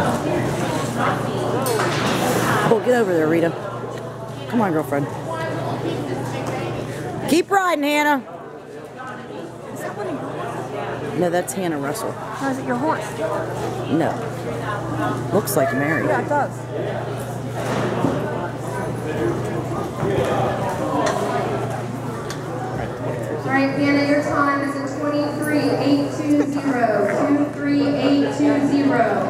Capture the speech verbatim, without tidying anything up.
Oh, get over there, Rita. Come on, girlfriend. Keep riding, Hannah. Is that what he... No, that's Hannah Russell. No, is it your horse? No. Looks like Mary. Yeah, it does. All right, Hannah, your time is a twenty-three eight two zero. two three eight two zero.